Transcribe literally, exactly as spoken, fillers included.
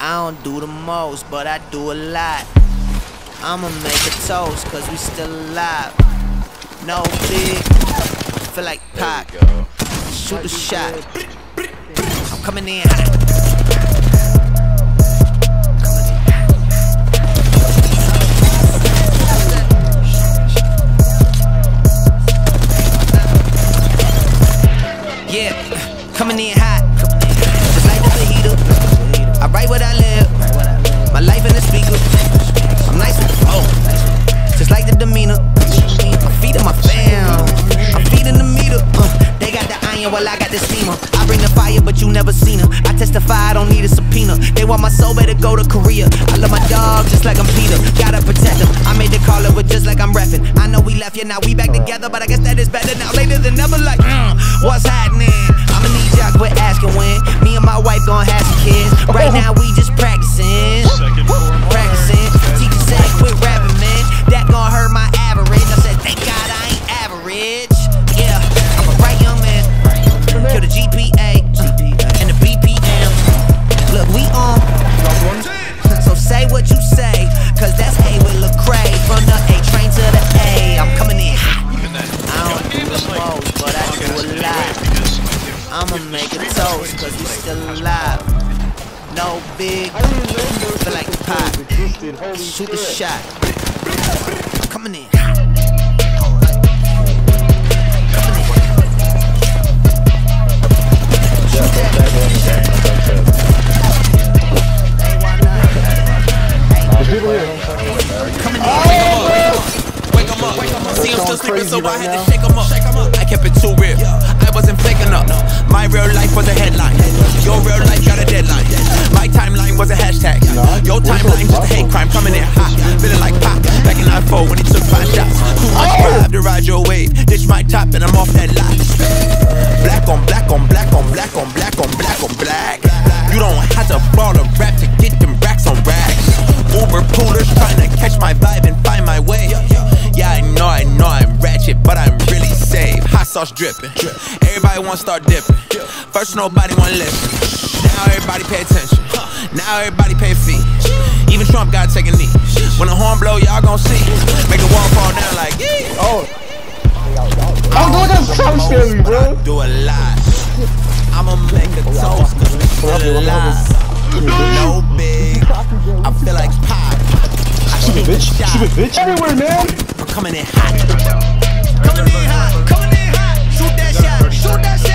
I don't do the most, but I do a lot. I'ma make a toast, cause we still alive. No big, feel like Pac. Shoot a shot. I'm coming in hot. Yeah, coming in hot. Just like the fajita. I write what I live. My life in the speaker. I'm nice with the flow. Just like the demeanor. I'm feeding my fam. I'm feeding the meter. Uh, they got the iron while I got the steamer. I bring the fire, but you never seen her. I testify, I don't need a subpoena. They want my soul, better go to Korea. I love my dog just like I'm Peter. Gotta protect him. I made the call it with just like I'm reffing. I know we left, yeah, now we back together, but I guess that is better now. Later than never, like, mm, what's happening? I'ma need y'all quit asking when. Me and my wife gon' have some kids. Right now we just practicing. Practicing. Teacher said quit rapping, man. That gon' hurt my average. I said thank God I ain't average. Yeah, I'm a right young man. Kill the G P A and the B P M. Look, we on. So say what you say, cause that's A with Lecrae. From the A train to the A. I'm coming in hot. I don't do the most, but I do a lot. I'ma make a toast, cause we still alive. No big, feel like Pac. Shoot the shot. I'm coming in hot. Coming in. Shoot that. Coming in. Wake 'em up, wake 'em up. See him still sleeping, so I had to shake 'em up. I kept it too real. I wasn't faking up. My real life was a headline. Your real life got a deadline. My timeline was a hashtag. Your timeline just a hate crime. Coming in hot, feeling like Pac. Back in nine four when he took five shots. Too much drive to ride your wave. Ditch my top and I'm off that lot. Black on black on black on black on black on black on black. You don't have to ball a rap to get them racks on racks. Uber poolers trying to catch my vibe and find my way. Yeah, I know, I know I'm ratchet, but I'm really safe. Hot sauce dripping. Everybody wanna start dipping. First nobody wanna listen. Now everybody pay attention. Now everybody pay a fee. Even Trump gotta take a knee. When the horn blow, y'all gon' see. Make the wall fall down like yeah. Oh. I'm doing that so scary, bro. Do a lot. I'ma make a toast cause we still alive. No big. I feel like Pac. Stupid bitch. Stupid bitch. Everywhere, man. I'm coming in hot. Coming in hot. Coming in hot. Shoot that shot. Shoot that shot.